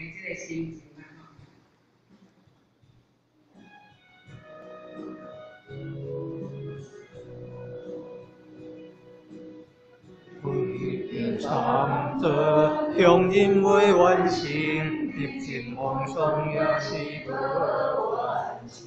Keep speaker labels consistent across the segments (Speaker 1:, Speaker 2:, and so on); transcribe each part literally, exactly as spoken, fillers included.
Speaker 1: 诶，即个心情啦吼。
Speaker 2: 为着参做向人为完成，历尽风霜也是无完成。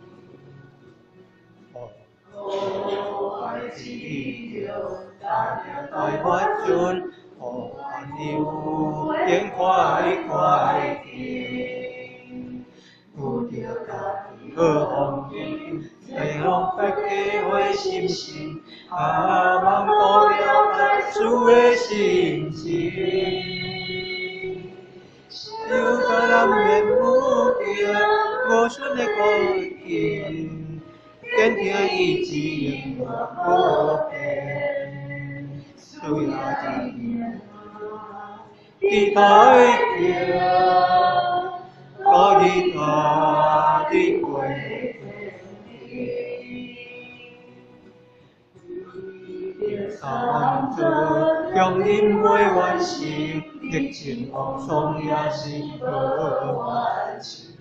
Speaker 2: 哦，爱知着，但着大发准，哦，爱有变快快行，有着家己好风景，才让大家会心心，啊，望到了解主的心情。有个人面目标，无顺的光景，坚定意志永远不变。主要是期待着，我的大的归三做向人未完成，历尽风霜也是无完成。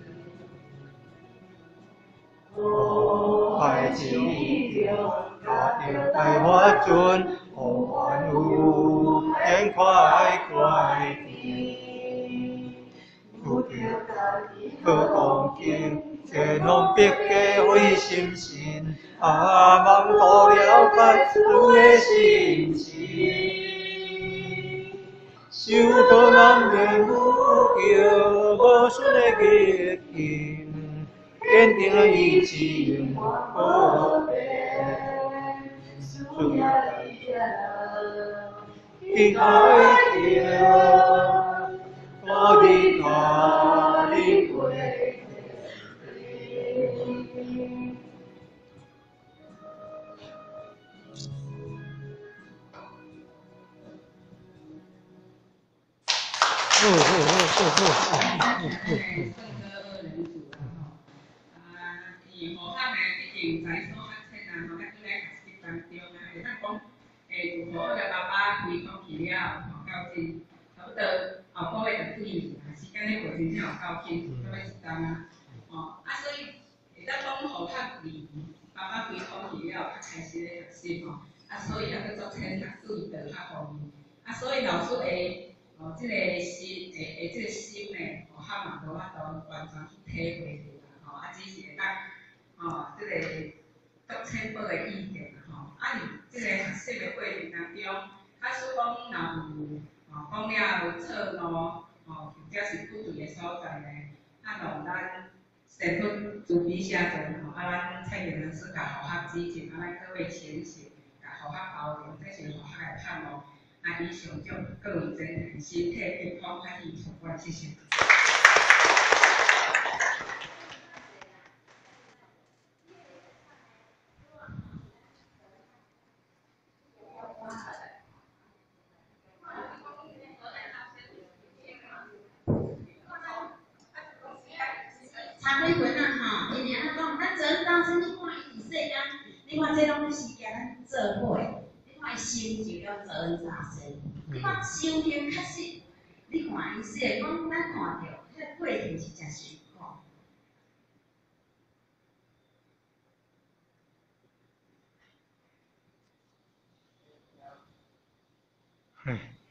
Speaker 2: 哦，爱知着，家着大发准，哦，万有变快快甜。有着家己好光景，才能别家会心心，啊，望多了解主的心情。受到人的侮辱，无顺的逆境，坚定的意志永远不变。主要期待着，我的他的归。
Speaker 1: 哦哦哦哦哦哦哦！圣歌二人组啦吼，啊，伊和合诶已经在所学册啦吼，啊，正在学习当中啊，会当讲，诶，就和个爸爸开放去了，吼，到真差不多后个月就对啦，时间咧过真正有够紧，做要一冬啊，吼，啊，所以会当讲和合离爸爸开放去了，啊，开始咧学习吼，啊，所以还佫做添读书的较方便，啊，所以老师会。哦，即、这个心，诶诶，即、这个心呢，哦，较嘛无法度完全去体会着啦，吼，啊，只是会当，哦，即、这个读浅薄的意见啦，吼，啊，伫即个学习的过程当中，假使讲若有，哦，讲了错误，哦，或者是不对的所在呢，啊，就咱先去自己写作，吼，啊，咱蔡英文是甲互学指正，啊，咱各位前行，甲互学包容，这是互学的盼望。啊，以上祝各位真人身体健康，欢喜出关，谢谢。
Speaker 3: 参几分啊吼，因为安怎讲，咱做当时你看伊伫世间，你看这拢是惊咱做伙，你看伊心就要做恩差生，你看修行确实，你看伊说讲，咱看到迄过程是真辛苦。
Speaker 2: 嗯。